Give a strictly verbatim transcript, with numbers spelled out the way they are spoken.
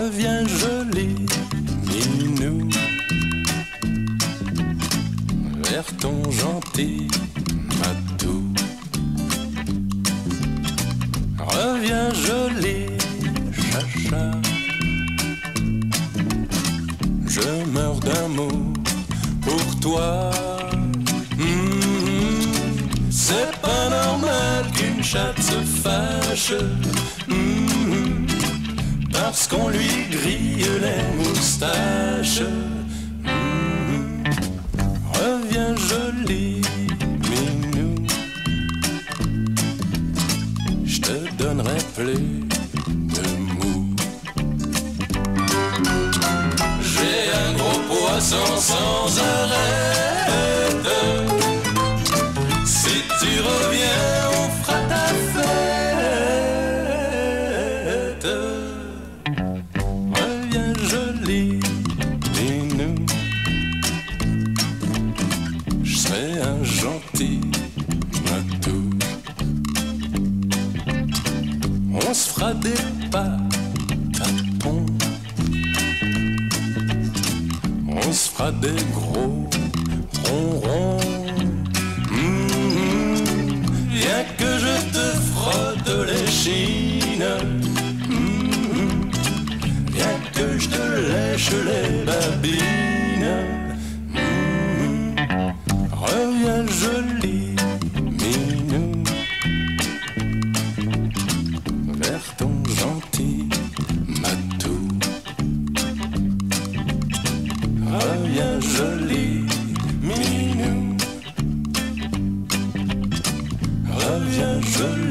Reviens joli minou vers ton gentil matou. Reviens joli chacha, je meurs d'amour pour toi. Mmh, c'est pas normal qu'une chatte se fâche, mmh, parce qu'on lui grille les moustaches. Mmh, reviens joli minou, je te donnerai plus de mou. J'ai un gros poisson sans arrêt, si tu reviens on fera ta fête. Reviens joli minou, je serai un gentil matou. On se fera des patapons, on se fera des gros ronrons. Viens que je te frotte les chines, mmh, viens que je te lèche les babines. Mmh, reviens joli minou vers ton gentil matou. Reviens joli minou, reviens joli.